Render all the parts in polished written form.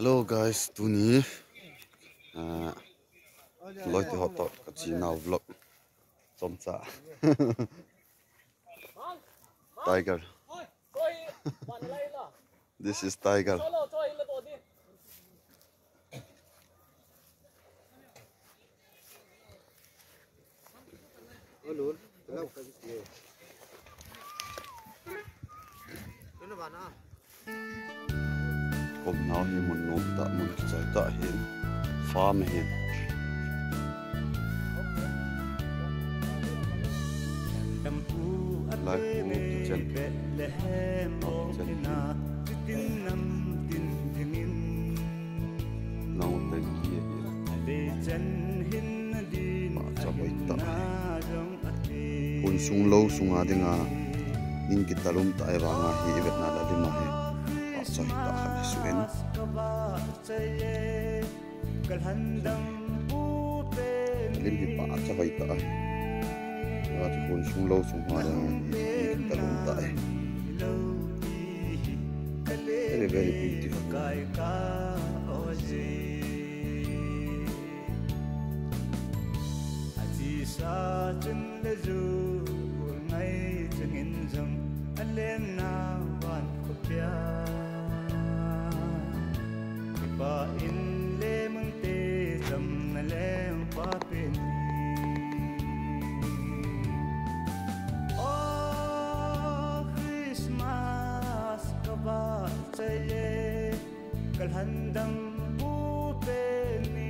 Hello guys, tu ni loi thì họ tạo cái gì nào vlog trong xã Tiger. This is Tiger. Hôm nào thì một nôm tạ một trái tạ hiền farm hiền lại một chân nào tên kia mà cho vậy tạ quân sung lâu sung à đừng à nhưng kita lum tại vàng à hi Việt Nam là đi mà hi cho tạ khăn suyen lên thì bà cho vậy tạ và thì quân sung lâu sung hoa đừng nhưng kita lum tại very very beautiful. Sa chân lê du ngay chân in dòng anh lên na van khóc bia ba in lê măng tê dầm na lê ba bên oh Christmas ka ba chạy lê kal handang bute ni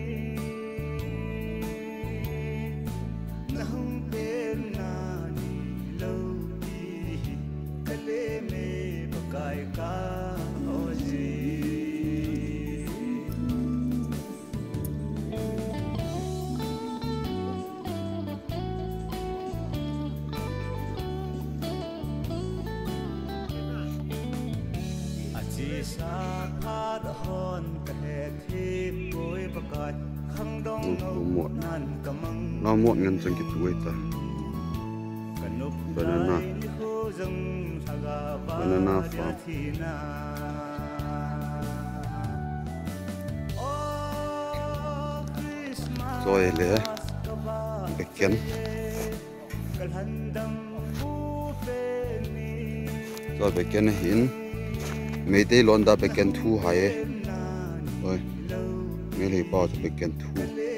nahung pen na ni lâu đi kale me bakai ka oji achi sa pha da hon ka he thi boi bakai khang dong no nan kamang nó muộn ngân chân cái tuổi ta banana farm rồi lẽ bacon rồi bacon hin mấy tay lon đã bacon thu hay rồi mấy lấy bao cho bacon thu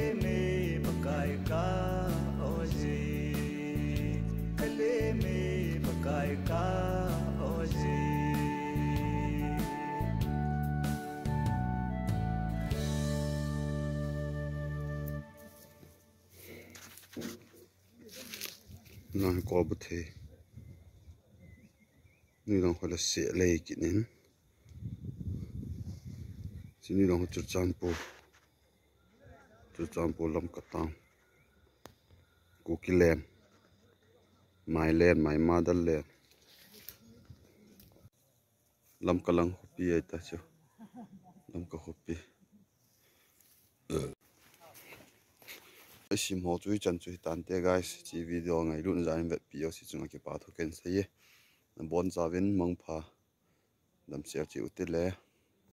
nó có bút thếนี่ลองคนละเสียเลยกินนี่ทีนี้ลองจุดจานปูลำกระตังกูกิเลนไม้เลนไม้มาดัลเลนลำกำลังหุบปีไอ้ตาเจ้าลำก็หุบปีไอ้สิมหัวจุยจันจุยตันเตะ guys จีวิดีโอไงรุ่นจานแบบปีเอาสิจุงอากิปาทุกคนใส่บอลจาวินมังพาลำเสียจิวติเลย